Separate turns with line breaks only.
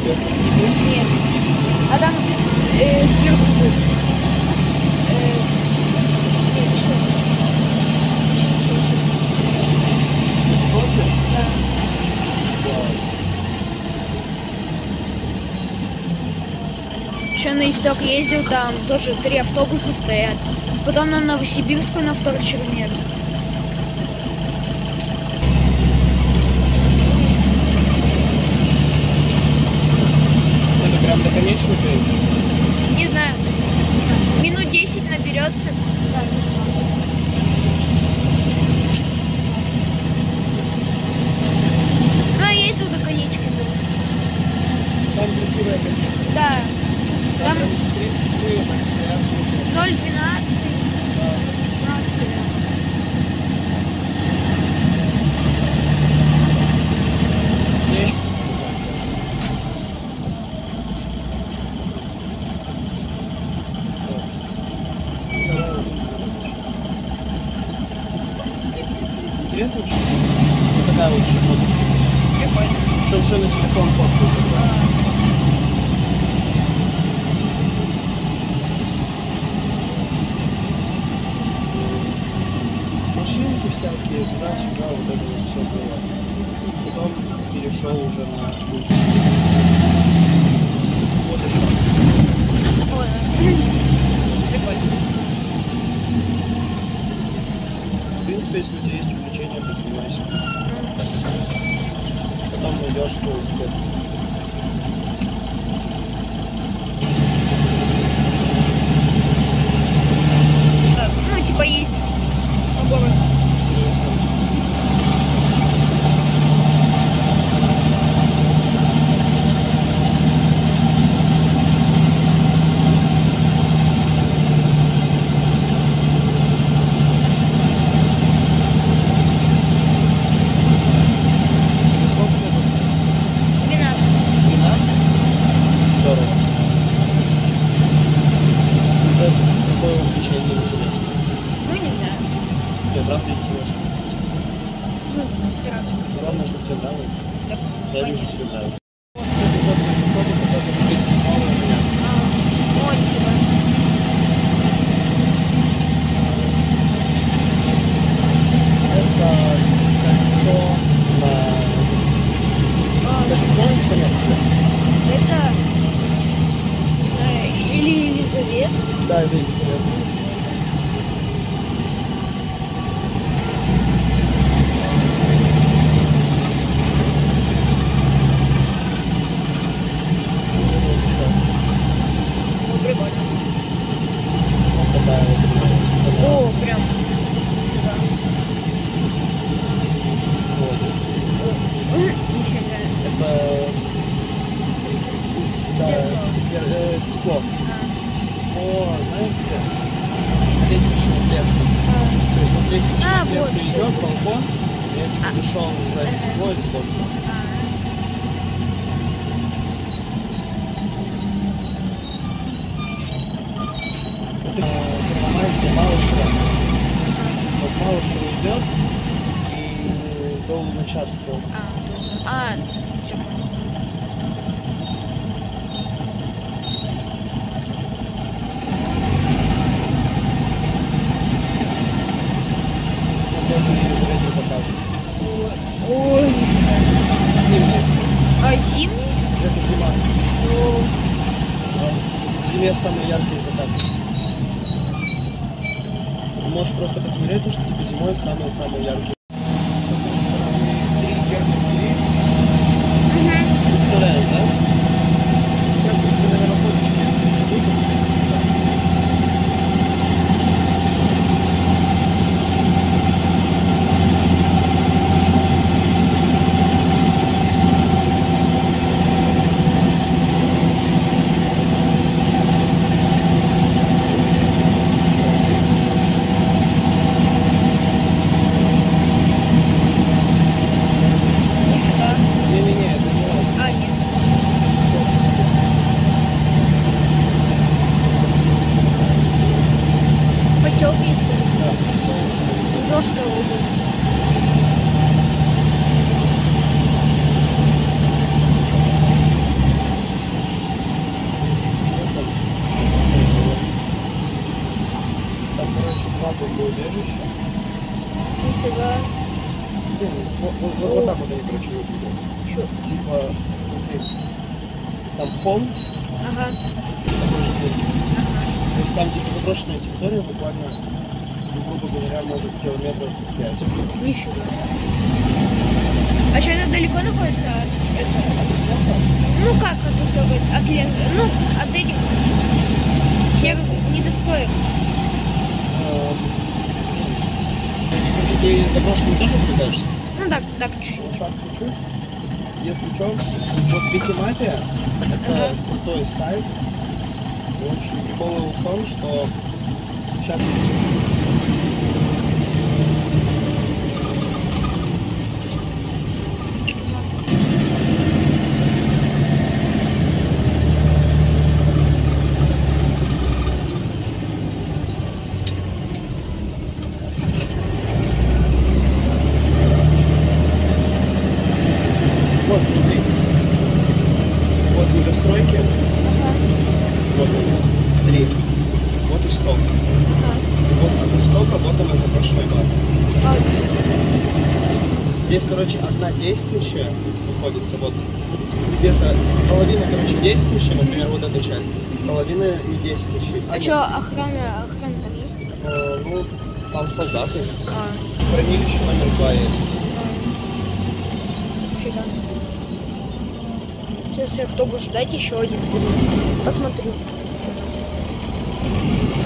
Нет. А там сверху будет. Нет, еще. Еще.
Бесплатно?
Да. Еще на Исток ездил, там тоже 3 автобуса стоят. Потом на Новосибирскую на второй нет.
Это прям до конечной едешь?
Не знаю. Минут 10 наберется.
Да, пожалуйста.
Ну, я ездил до конечки тоже.
Там красивая конечка.
Да.
Там
Там
30 так стоят.
0,12. 12, да.
Мне еще... Интересно вообще? Вот такая вот еще фоточка. Я понял. Причем все на телефон фоткают. Машинки всякие, туда-сюда, вот это вот все было. Потом перешел уже на... Вот еще.
Ой. Прикольно.
В принципе, если у тебя есть увлечение, то занимайся. Потом найдешь свой успех.
Ну, типа ездить по городу.
Интересно. Сколько тебе вообще?
12.
12? Здорово. Уже такое увлечение интересно.
Ну, не знаю.
Тебе правда интересно?
Ну, да, типа.
Главное, чтобы тебе нравилось.
Да,
Я вижу,
понятно.
тебе нравится. Кстати, из автобуса даже в принципе мало у меня.
О, нифига.
Это кольцо на... Кстати, сможешь понять?
Это, не знаю, или Елизавет.
Да, это Елизавета.
Ну, прикольно.
Вот такая вот.
О, прям сюда.
Ходишь.
О, нифига.
Это
Зеркало.
стекло.
А,
Стекло, знаешь где? Лестничная клетка.
а,
То есть вот лестничная
А,
клетка
вот, всё.
идет, балкон. Я типа зашел за стекло и сфоткал.
а.
Первомайская Малышева. Вот Малышева идет и до Луначарского.
Всё.
Вот тоже на Елизавете закат.
Ой, нифига.
Зимний.
А зимний?
Это зима.
О,
В зиме самый яркий закат. Можешь просто посмотреть, потому что типа зимой самые-самые яркие. С одной стороны 3 герба Кири.
угу.
Представляешь, да? Сейчас я тебе, наверное, фоточки, если найду, то
Нифига.
не-не-не, это не он.
А, нет. В поселке есть что ли?
Да, поселок.
Свердловская область.
убежище.
Нифига.
Вот так вот они, короче, выглядят.
Чё?
Типа, смотри, там холм,
Ага.
такой же бункер.
Ага.
То есть там типа заброшенная территория, буквально, ну, грубо говоря, может километров 5.
Нифига. А что, это далеко находится от этого?
А ты смотрел?
Ну как от истока? От ну, от этих всех недостроек.
Короче, ты заброшками тоже наблюдаешься?
Ну так, чуть-чуть.
Вот так чуть-чуть. Если что, вот Викимапия это крутой сайт. В общем, прикол его в том, что сейчас... Вот, смотри. Вот недостройки.
Ага.
Вот они. 3. Вот исток.
Ага.
Вот от истока, вот она заброшенная база.
А,
Здесь, короче, одна действующая находится. Вот где-то половина, короче, действующая, например, вот эта часть. Половина не действующая.
а что, охрана там есть?
Ну, там солдаты.
А,
Хранилище номер 2 есть.
фига. Сейчас я автобус ждать еще один буду. Посмотрю, что там.